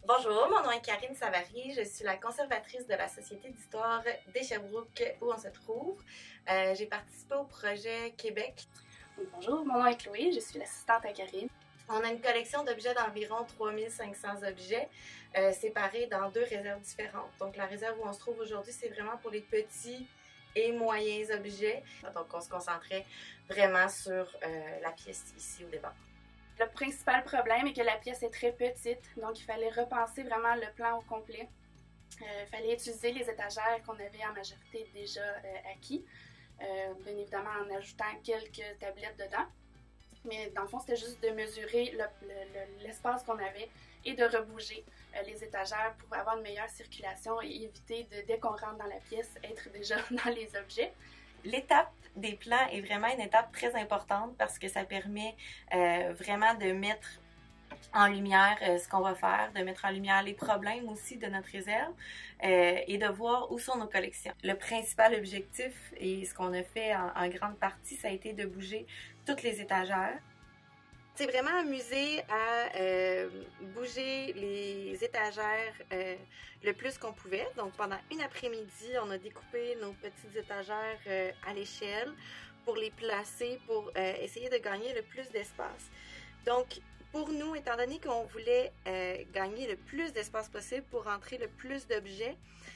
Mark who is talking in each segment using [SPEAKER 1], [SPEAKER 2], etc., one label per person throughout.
[SPEAKER 1] Bonjour, mon nom est Karine Savary, je suis la conservatrice de la Société d'histoire des Sherbrooke où on se trouve. J'ai participé au projet Québec.
[SPEAKER 2] Bonjour, mon nom est Chloé, je suis l'assistante à Karine.
[SPEAKER 1] On a une collection d'objets d'environ 3500 objets séparés dans 2 réserves différentes. Donc la réserve où on se trouve aujourd'hui, c'est vraiment pour les petits et moyens objets. Donc on se concentrait vraiment sur la pièce ici au départ.
[SPEAKER 2] Le principal problème est que la pièce est très petite, donc il fallait repenser vraiment le plan au complet. Il fallait utiliser les étagères qu'on avait en majorité déjà acquis, bien évidemment en ajoutant quelques tablettes dedans. Mais dans le fond, c'était juste de mesurer l'espace qu'on avait et de rebouger les étagères pour avoir une meilleure circulation et éviter de, dès qu'on rentre dans la pièce, être déjà dans les objets.
[SPEAKER 1] L'étape des plans est vraiment une étape très importante parce que ça permet vraiment de mettre en lumière ce qu'on va faire, de mettre en lumière les problèmes aussi de notre réserve et de voir où sont nos collections. Le principal objectif et ce qu'on a fait en grande partie, ça a été de bouger toutes les étagères. C'est vraiment amusé à bouger les étagères le plus qu'on pouvait. Donc pendant une après-midi, on a découpé nos petites étagères à l'échelle pour les placer, pour essayer de gagner le plus d'espace. Donc pour nous, étant donné qu'on voulait gagner le plus d'espace possible pour rentrer le plus d'objets,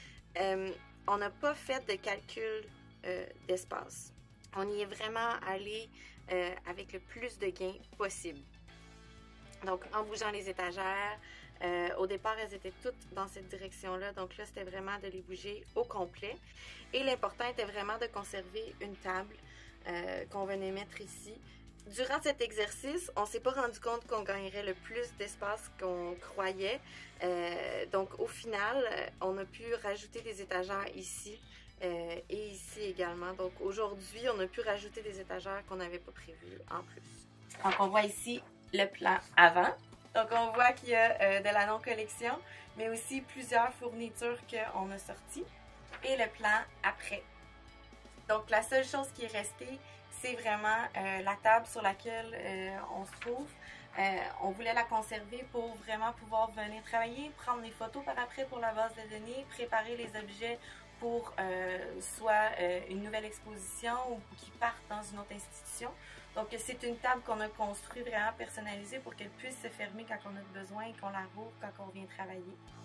[SPEAKER 1] on n'a pas fait de calcul d'espace. On y est vraiment allé avec le plus de gains possible. Donc, en bougeant les étagères, au départ, elles étaient toutes dans cette direction-là. Donc là, c'était vraiment de les bouger au complet. Et l'important était vraiment de conserver une table qu'on venait mettre ici. Durant cet exercice, on ne s'est pas rendu compte qu'on gagnerait le plus d'espace qu'on croyait. Donc, au final, on a pu rajouter des étagères ici et ici également. Donc, aujourd'hui, on a pu rajouter des étagères qu'on n'avait pas prévues en plus. Donc, on voit ici le plan avant. Donc, on voit qu'il y a de la non-collection, mais aussi plusieurs fournitures qu'on a sorties. Et le plan après. Donc, la seule chose qui est restée, c'est vraiment la table sur laquelle on se trouve. On voulait la conserver pour vraiment pouvoir venir travailler, prendre des photos par après pour la base de données, préparer les objets pour soit une nouvelle exposition ou qui partent dans une autre institution. Donc c'est une table qu'on a construite vraiment personnalisée pour qu'elle puisse se fermer quand on a besoin et qu'on la rouvre quand on vient travailler.